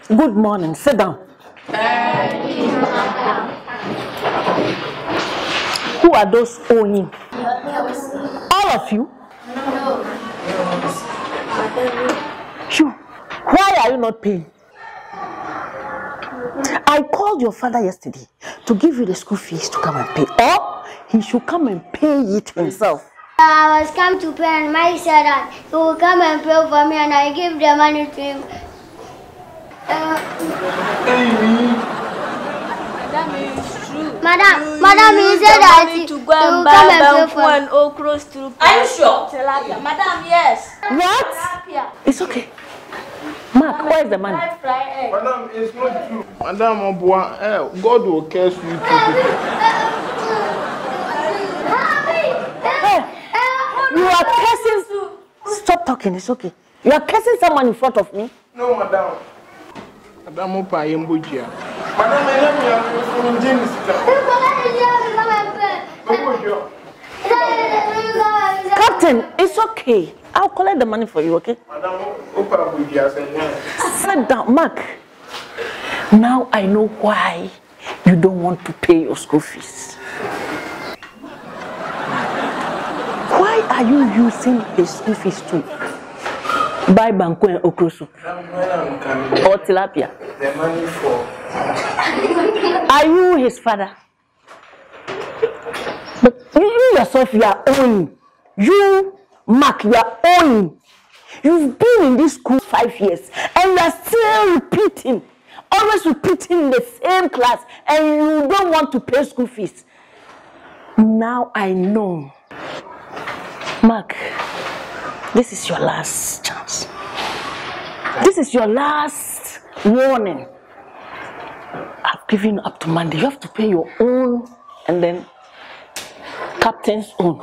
Good morning. Sit down. Who are those owing? All of you? No. Sure. Why are you not paying? I called your father yesterday to give you the school fees to come and pay, or he should come and pay it himself. I was come to pay and my said that he will come and pay for me and I give the money to him. Madam, he said that he will come and pay for me. Are you sure? Madam, yes. What? It's okay. Mark, where's the money? Madam, it's not true. Madam, God will curse you too. Hey, you are cursing. Stop talking, it's okay. You are cursing someone in front of me? No, madam. Madam, Opa, Yembogia. Madam, I am from James. Captain, it's okay. I'll collect the money for you, okay? Madam, Opa, sit down, Mark. Now I know why you don't want to pay your school fees. Why are you using the school fees to buy banku and okra soup? Or tilapia? The money for. Are you his father? But you yourself, you are owing. You, Mark, you are owing. You've been in this school 5 years and you are still repeating, always repeating the same class, and you don't want to pay school fees. Now I know. Mark, this is your last chance. This is your last warning. I've given you up to Monday. You have to pay your own and then captain's own.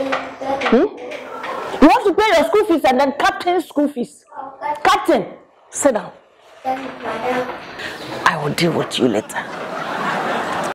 You have to pay your school fees and then captain's school fees. Captain, sit down. I will deal with you later.